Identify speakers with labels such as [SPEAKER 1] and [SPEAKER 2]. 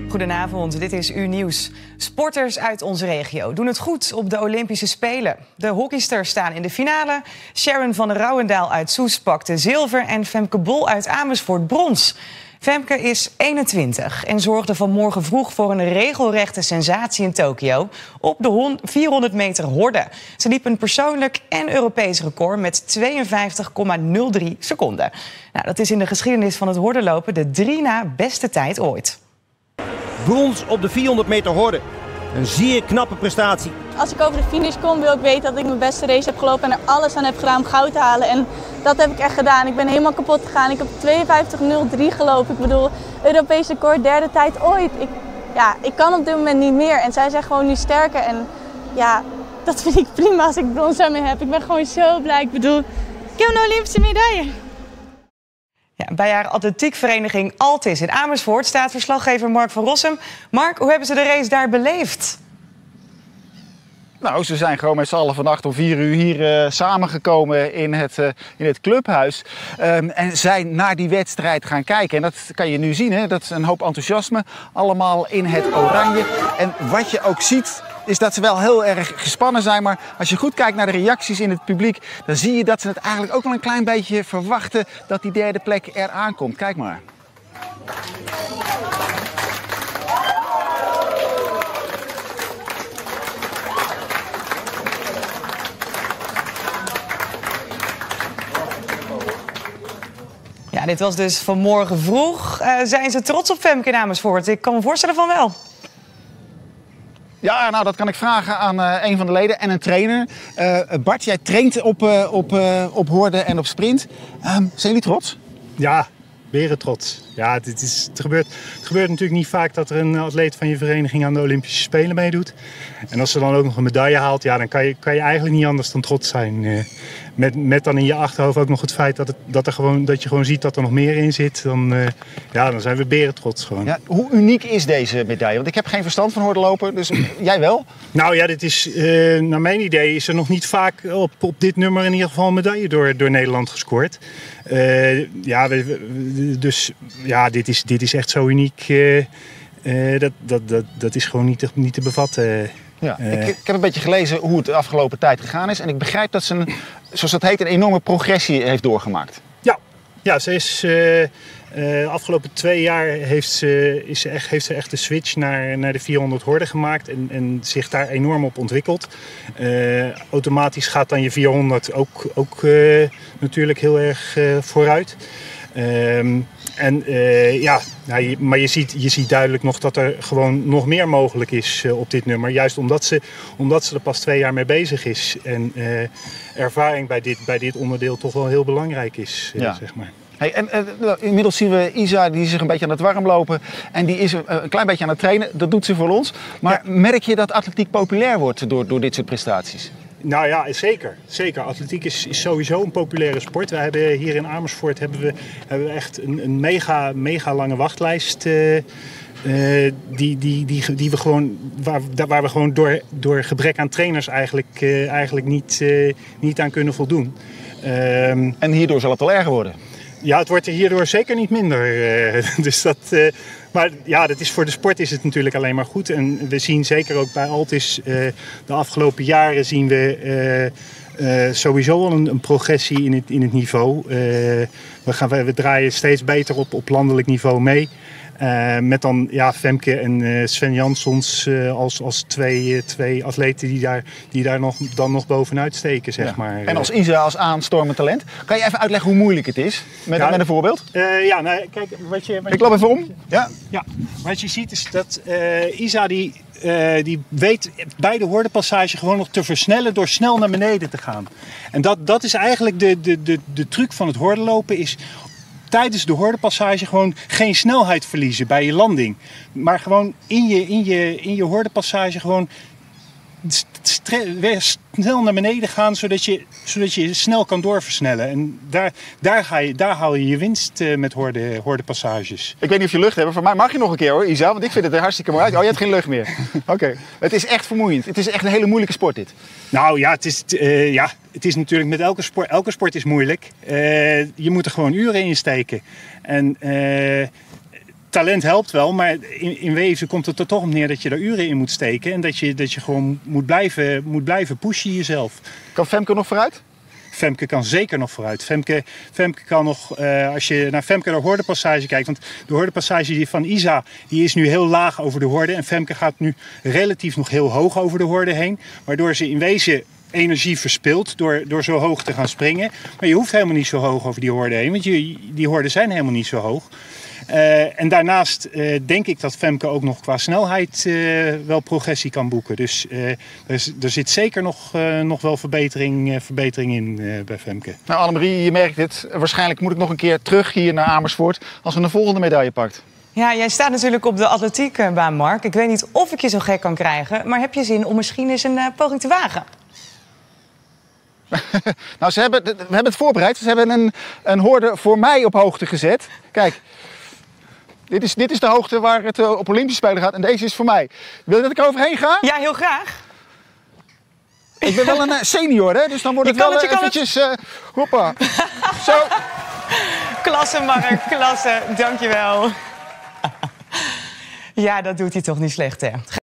[SPEAKER 1] Goedenavond, dit is U-Nieuws. Sporters uit onze regio doen het goed op de Olympische Spelen. De hockeysters staan in de finale. Sharon van der Rouwendaal uit Soest pakte zilver en Femke Bol uit Amersfoort brons. Femke is 21 en zorgde vanmorgen vroeg voor een regelrechte sensatie in Tokio op de 400 meter horde. Ze liep een persoonlijk en Europees record met 52,03 seconden. Nou, dat is in de geschiedenis van het hordenlopen de 3 na beste tijd ooit.
[SPEAKER 2] Brons op de 400 meter horde. Een zeer knappe prestatie.
[SPEAKER 3] Als ik over de finish kom, wil ik weten dat ik mijn beste race heb gelopen en er alles aan heb gedaan om goud te halen. En dat heb ik echt gedaan. Ik ben helemaal kapot gegaan. Ik heb 52,03 gelopen. Ik bedoel, Europees record, derde tijd ooit. Ik kan op dit moment niet meer. En zij zijn gewoon nu sterker. En ja, dat vind ik prima als ik brons aan me heb. Ik ben gewoon zo blij. Ik bedoel, ik heb een Olympische medaille.
[SPEAKER 1] Ja, bij haar atletiekvereniging Altis in Amersfoort staat verslaggever Mark van Rossum. Mark, hoe hebben ze de race daar beleefd?
[SPEAKER 4] Nou, ze zijn gewoon met z'n allen vannacht om 4 uur hier samengekomen in het clubhuis. En zijn naar die wedstrijd gaan kijken. En dat kan je nu zien, hè? Dat is een hoop enthousiasme. Allemaal in het oranje. En wat je ook ziet, is dat ze wel heel erg gespannen zijn. Maar als je goed kijkt naar de reacties in het publiek, dan zie je dat ze het eigenlijk ook wel een klein beetje verwachten dat die derde plek eraan komt. Kijk maar.
[SPEAKER 1] Ja, dit was dus vanmorgen vroeg. Zijn ze trots op Femke in Amersfoort? Ik kan me voorstellen van wel.
[SPEAKER 4] Ja, nou dat kan ik vragen aan een van de leden en een trainer. Bart, jij traint op horde en op sprint. Zijn jullie trots?
[SPEAKER 5] Ja, beren trots. Ja, het gebeurt natuurlijk niet vaak dat er een atleet van je vereniging aan de Olympische Spelen meedoet. En als ze dan ook nog een medaille haalt, ja, dan kan je eigenlijk niet anders dan trots zijn. Met dan in je achterhoofd ook nog het feit dat je gewoon ziet dat er nog meer in zit. Dan zijn we beren trots gewoon.
[SPEAKER 4] Ja, hoe uniek is deze medaille? Want ik heb geen verstand van hordenlopen, dus jij wel?
[SPEAKER 5] Nou ja, dit is, naar mijn idee is er nog niet vaak op dit nummer in ieder geval een medaille door Nederland gescoord. Dit is echt zo uniek. Dat is gewoon niet te bevatten.
[SPEAKER 4] Ja, ik heb een beetje gelezen hoe het de afgelopen tijd gegaan is. En ik begrijp dat ze zoals dat heet, een enorme progressie heeft doorgemaakt.
[SPEAKER 5] Ja, ze is de afgelopen 2 jaar heeft ze echt de switch naar de 400 horde gemaakt en zich daar enorm op ontwikkeld. Automatisch gaat dan je 400 ook natuurlijk heel erg vooruit. Maar je ziet duidelijk nog dat er gewoon nog meer mogelijk is op dit nummer. Juist omdat ze er pas 2 jaar mee bezig is. En ervaring bij dit onderdeel toch wel heel belangrijk is, zeg maar.
[SPEAKER 4] Hey, inmiddels zien we Isa die zich een beetje aan het warm lopen. En die is een klein beetje aan het trainen. Dat doet ze voor ons. Maar merk je dat atletiek populair wordt door dit soort prestaties?
[SPEAKER 5] Nou ja, zeker. Atletiek is sowieso een populaire sport. We hebben hier in Amersfoort hebben we echt een mega lange wachtlijst. Die we gewoon, waar we gewoon door gebrek aan trainers eigenlijk niet aan kunnen voldoen.
[SPEAKER 4] En hierdoor zal het wel erger worden?
[SPEAKER 5] Ja, het wordt er hierdoor zeker niet minder. Maar ja, voor de sport is het natuurlijk alleen maar goed. En we zien zeker ook bij Altis de afgelopen jaren zien we sowieso al een progressie in het niveau. We draaien steeds beter op landelijk niveau mee. Met dan Femke en Sven Janssons als twee atleten die daar nog bovenuit steken, zeg maar.
[SPEAKER 4] En als Isa als aanstormend talent. Kan je even uitleggen hoe moeilijk het is? Met een voorbeeld?
[SPEAKER 5] Kijk,
[SPEAKER 4] ik loop even om.
[SPEAKER 5] Ja, wat je ziet is dat Isa die weet bij de hordepassage gewoon nog te versnellen door snel naar beneden te gaan. En dat is eigenlijk de truc van het hordenlopen is tijdens de hordepassage gewoon geen snelheid verliezen bij je landing. Maar gewoon in je hordepassage gewoon weer snel naar beneden gaan, zodat je snel kan doorversnellen. En daar haal je je winst met hordepassages.
[SPEAKER 4] Ik weet niet of je lucht hebt, maar voor mij mag je nog een keer hoor, Isa, want ik vind het er hartstikke mooi uit. Oh, je hebt geen lucht meer. Oké. Het is echt vermoeiend. Het is echt een hele moeilijke sport dit.
[SPEAKER 5] Nou ja, het is natuurlijk met elke sport is moeilijk. Je moet er gewoon uren in steken. En talent helpt wel, maar in wezen komt het er toch op neer dat je er uren in moet steken. En dat je gewoon moet blijven pushen jezelf.
[SPEAKER 4] Kan Femke nog vooruit?
[SPEAKER 5] Femke kan zeker nog vooruit. Femke kan nog, als je naar Femke de hordepassage kijkt, want de hordepassage van Isa die is nu heel laag over de horde en Femke gaat nu relatief nog heel hoog over de horde heen, waardoor ze in wezen energie verspilt door zo hoog te gaan springen. Maar je hoeft helemaal niet zo hoog over die horde heen, want die horden zijn helemaal niet zo hoog. En daarnaast denk ik dat Femke ook nog qua snelheid wel progressie kan boeken. Dus er zit zeker nog wel verbetering in bij Femke.
[SPEAKER 4] Nou Annemarie, je merkt het. Waarschijnlijk moet ik nog een keer terug hier naar Amersfoort als we een volgende medaille pakt. Ja,
[SPEAKER 1] jij staat natuurlijk op de atletiekbaan, Mark. Ik weet niet of ik je zo gek kan krijgen, maar heb je zin om misschien eens een poging te wagen?
[SPEAKER 4] Nou, we hebben het voorbereid. Ze hebben een horde voor mij op hoogte gezet. Kijk, dit is de hoogte waar het op Olympische Spelen gaat en deze is voor mij. Wil je dat ik er overheen ga?
[SPEAKER 1] Ja, heel graag.
[SPEAKER 4] Ik ben wel een senior, hè? Dus dan wordt het wel eventjes... hoppa. Zo.
[SPEAKER 1] Klasse, Mark. Klasse. Dankjewel. Ja, dat doet hij toch niet slecht, hè?